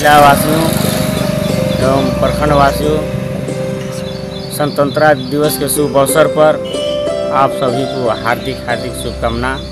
जिला वासियों एवं प्रखंड वासियों, स्वतंत्रता दिवस के शुभ अवसर पर आप सभी को हार्दिक शुभकामना।